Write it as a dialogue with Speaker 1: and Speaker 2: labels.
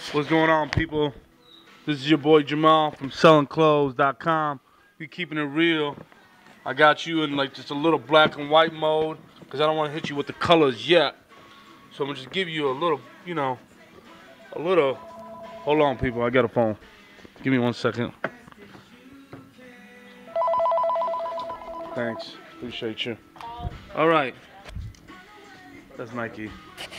Speaker 1: What's going on, people? This is your boy Jamal from sellingclothes.com. We keeping it real. I got you in like just a little black and white mode because I don't want to hit you with the colors yet. So I'm gonna just give you a little, a little. Hold on, people. I got a phone. Give me 1 second. Thanks. Appreciate you. All right. That's Nike.